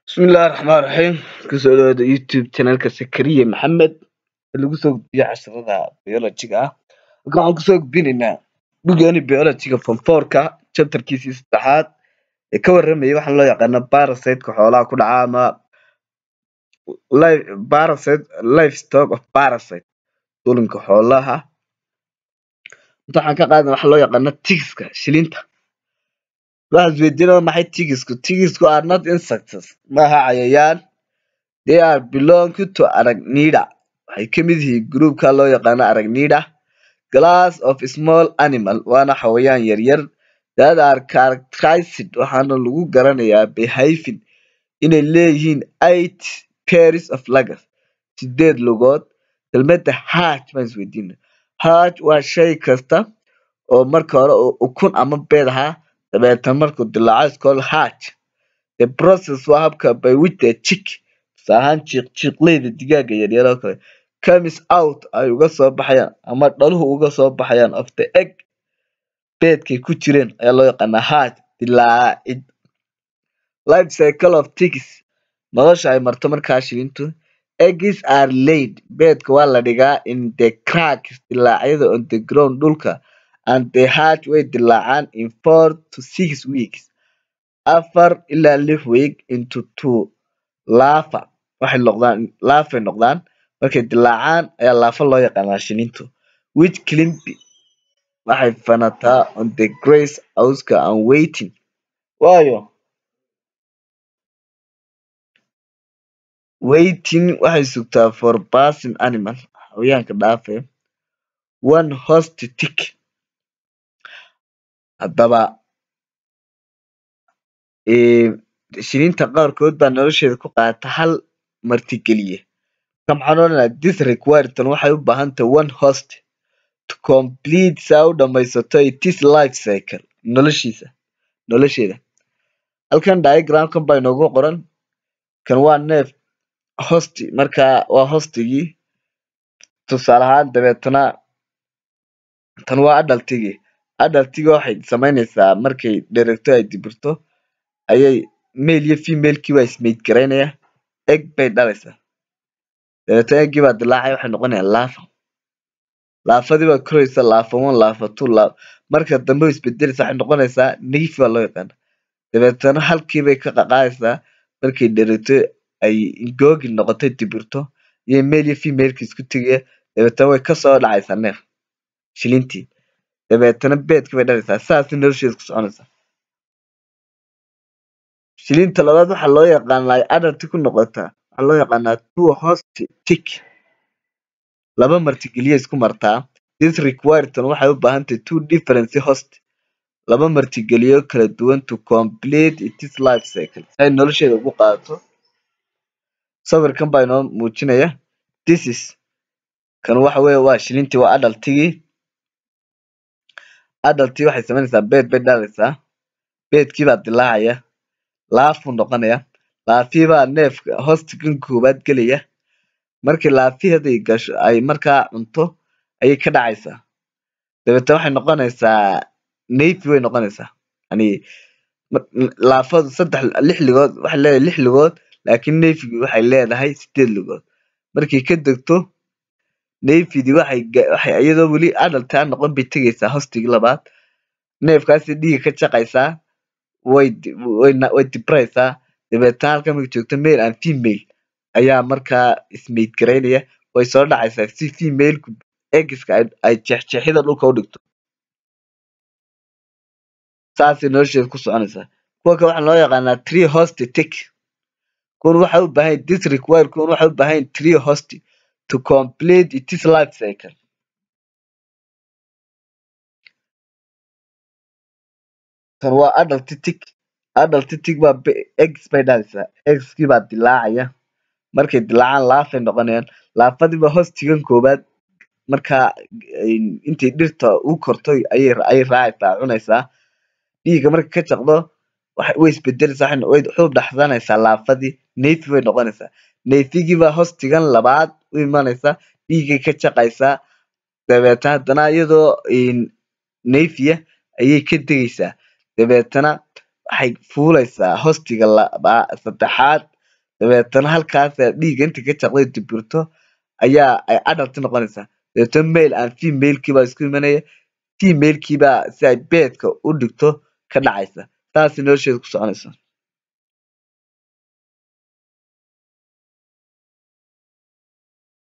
بسم الله الرحمن الرحيم kusoo dhawaada youtube channelka Sakariye Maxamed lagu soo gudbiyo casharada biology-ga waxaan ku soo gudbinaynaa buugani biology-ga form 4ka chapterkiisa saddexaad ee ka warramaya waxa loo yaqaan parasite-ka xoolaha ku dhaca ama livestock of parasite dulinka xoolaha waxaan ka qaadanaa waxa loo yaqaan ticks-ka shilinta waxaad weydiinaysaa maxay ticks-ku are not insects maaha cayayaan. They are belong to arachnida. Waxay ka mid yihiin groupka loo yaqaan arachnida, class of small animal waana xawayaan yar yar that are characterized waxaana lagu garanayaa by having inay leeyihiin 8 pairs of legs 8 lugood. Kelmadda hatch baan isweydiinay. Hatch waa shay kasta oo marka hore ukun ama beed ahaa dabeetana markuu dilaaco is called hatch. The process waa habka by which the chick chiqleyda digaaga yaryar oo kale comes out ay uga soo baxayaan ama dhaluhu uga soo baxayaan of the egg beedkay ku jireen ayaa loo yaqaanaa hatch dilaacid. Life cycle of ticks nolosha ay marto markaa shilintu. Eggs are laid beedka waa la dhigaa in the cracks dilaacyada on the ground dhulka and the hatch way dilaacaan in 4 to 6 weeks 4 ilaa 6 week into 2 larvae waxay noqdaan markay dilaacaan ayaa larva loo yaqaanaa shilintu. Which climb waxay fanataa on the grass cawska and waiting waxay sugtaa for passing animal xayawaanka dhaafaya. One host tick haddaba shilinta qaarkood baa nolosheeda ku qaata hal martigeliye. This required tan waxay u baahan tahay one host to complete saa u dhamaysato its life cycle nolosheeda. Halkan diagramkan baa inoogu qoran kan waa neef host markaa waa hostigii tusaale ahaan dabeetana tan waa adultigii waxay samaynaysaa markay dheregto ay dibirto ayay male iyo female-kii baa ismate garaynaya egg bay dhalaysaa dabeetana eggii baa dilaacaya waxay noqonayaan larvadii baa koraysa larva 1 larva 2 marka dambe way isbedelaysaa waxay noqonaysaa nymph baa loo yaqaana dabeetana halkii bay ka qaqaayaysaa markay dheregto ay googi noqotay dibirto iyo male iyo female-kii isku tegaya dabeetana way kasoo dhacaysaa neef shilintii dabeetana beedkii bay dhalaysaa saasay nolosheeda ku soconaysaa. Shilinta labaad waxaa loo yaqaanaa adult ku noqota waxaa loo yaqaanaa two host tick laba martigeliye isku martaa. This required tan waxay u baahan tahay two different host laba martigeliyo kala duwan to complete its life cycle ay nolosheeda ugu qaadato. Sawirkan baa inoo muujinaya this is kan waxa weeye waa shilintii waa adultigii waxay samaynaysaa beed bay dhalaysaa beedkii baa dilaacaya laafuu noqonaya laafii baa neefka hostigan koowaad gelaya markii laafii haday gasho ay markaa cunto ayay ka dhacaysaa dabeetana waxay noqonaysaa nymph way noqonaysaa yani laafadu 6 lugood waxay leedahay 6 lugood laakiin nymph waxay leedahay 8 lugood markay ka degto nymph waxay iyadoo weli adult aan noqon bay tagaysaa hostigii labaad neefkaasi dhiiga ka jaqaysaa way dibraysaa dabeetana halkan markay joogto male and female ayaa markaa ismate garaynaya way soo dhacaysaa si female-ku eggska ay jeexjeexida dhulka u dhigto saasay nolosheeda ku soconaysaa. Kuwa kale waxaa loo yaqaanaa three host tick kuwan waxay u baahan this required kuwan waxay u baahan three host to complete its life cycle. Tan waa adult tick baa eggs bay dhalaysaa eggskii baa dilaacaya markay dilaacaan laafay noqonayaan laafadii baa hostigan koowaad markaa intay dhirta u korto ayay raacaysaa cunaysaa dhiiga markay ka jaqdo way isbedelaysaa way xuub dhaxsanaysaa laafadii nymph way noqonaysaa nymph-gii baa hostigan labaad u imanaysaa dhiigay ka jaqaysaa dabeetana haddana iyadoo nymph ayay ka degaysaa dabeetana waxay fuulaysaa hostiga saddexaad dabeetana halkaas dhiigga inta ka jaqday dibirto ayaa ay adult noqonaysaa. Dabeetana male and female-kii baa isku imanaya, female-kii baa si ay beedka u dhigto ka dhacaysa. Saasay nolosheeda ku soconaysaa.